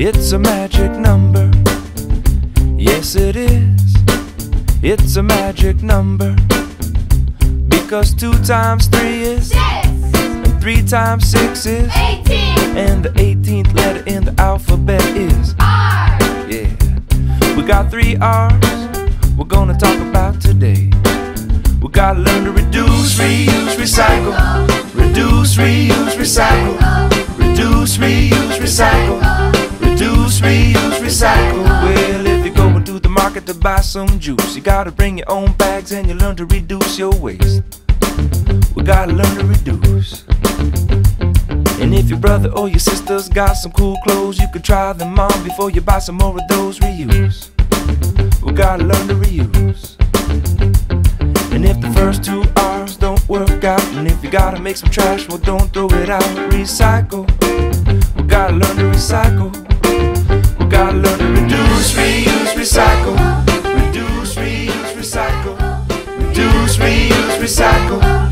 It's a magic number. Yes, it is. It's a magic number. Because 2 times 3 is 6. And 3 times 6 is 18. And the 18th letter in the alphabet is R. Yeah. We got 3 R's we're gonna talk about today. We gotta learn to reduce, reuse, recycle. Reduce, reuse, recycle. Reduce, reuse, recycle. Reduce, reuse, recycle. Well, if you're going to the market to buy some juice, you gotta bring your own bags and you learn to reduce your waste. We gotta learn to reduce. And if your brother or your sister's got some cool clothes, you could try them on before you buy some more of those. Reuse. We gotta learn to reuse. And if the first 2 R's don't work out, and if you gotta make some trash, well, don't throw it out. Recycle. We gotta learn to recycle. We gotta learn to reduce, reuse, recycle. Reduce, reuse, recycle. Reduce, reuse, recycle.